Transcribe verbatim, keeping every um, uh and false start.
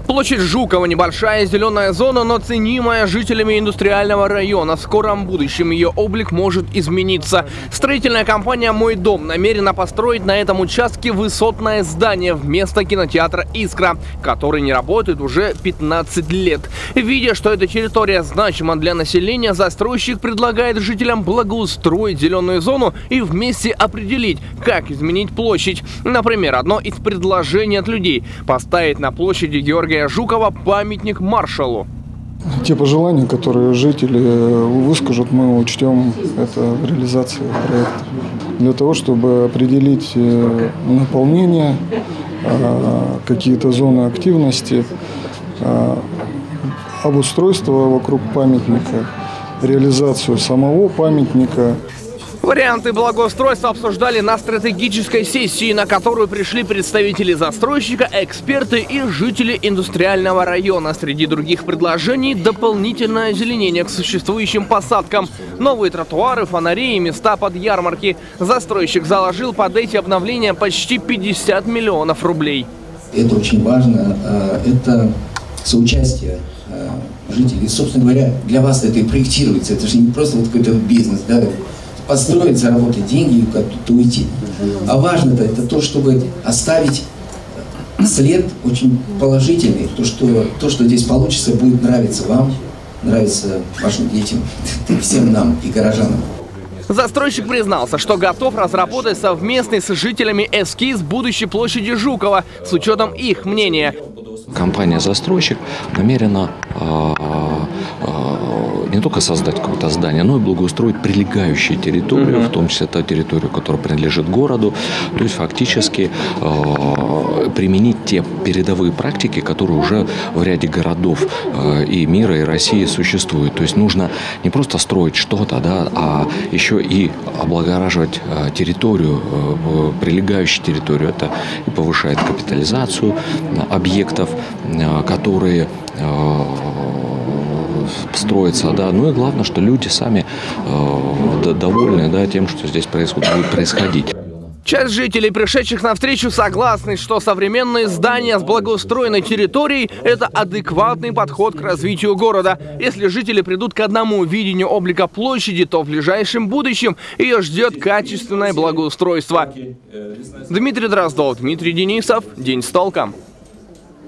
Площадь Жукова – небольшая зеленая зона, но ценимая жителями индустриального района. В скором будущем ее облик может измениться. Строительная компания «Мой дом» намерена построить на этом участке высотное здание вместо кинотеатра «Искра», который не работает уже пятнадцать лет. Видя, что эта территория значима для населения, застройщик предлагает жителям благоустроить зеленую зону и вместе определить, как изменить площадь. Например, одно из предложений от людей – поставить на площади Георгия Жукова памятник маршалу. Те пожелания, которые жители выскажут, мы учтем это в реализации проекта. Для того, чтобы определить наполнение, какие-то зоны активности, обустройство вокруг памятника, реализацию самого памятника. Варианты благоустройства обсуждали на стратегической сессии, на которую пришли представители застройщика, эксперты и жители индустриального района. Среди других предложений – дополнительное озеленение к существующим посадкам, новые тротуары, фонари и места под ярмарки. Застройщик заложил под эти обновления почти пятьдесят миллионов рублей. Это очень важно, это соучастие жителей. Собственно говоря, для вас это и проектируется, это же не просто вот какой-то бизнес, да? Построить, заработать деньги и как-то уйти. А важно-то это то, чтобы оставить след очень положительный, то что, то, что здесь получится, будет нравиться вам, нравиться вашим детям, всем нам и горожанам. Застройщик признался, что готов разработать совместный с жителями эскиз будущей площади Жукова с учетом их мнения. Компания-застройщик намерена э, э, не только создать какое-то здание, но и благоустроить прилегающую территорию, в том числе ту территорию, которая принадлежит городу. То есть фактически э, применить те передовые практики, которые уже в ряде городов э, и мира, и России существуют. То есть нужно не просто строить что-то, да, а еще и облагораживать э, территорию, э, прилегающую территорию. Это и повышает капитализацию э, объектов, э, которые э, строится, да, ну и главное, что люди сами э, довольны, да, тем, что здесь происходит, будет происходить. Часть жителей, пришедших на встречу, согласны, что современные здания с благоустроенной территорией – это адекватный подход к развитию города. Если жители придут к одному видению облика площади, то в ближайшем будущем ее ждет качественное благоустройство. Дмитрий Дроздов, Дмитрий Денисов. День с толком.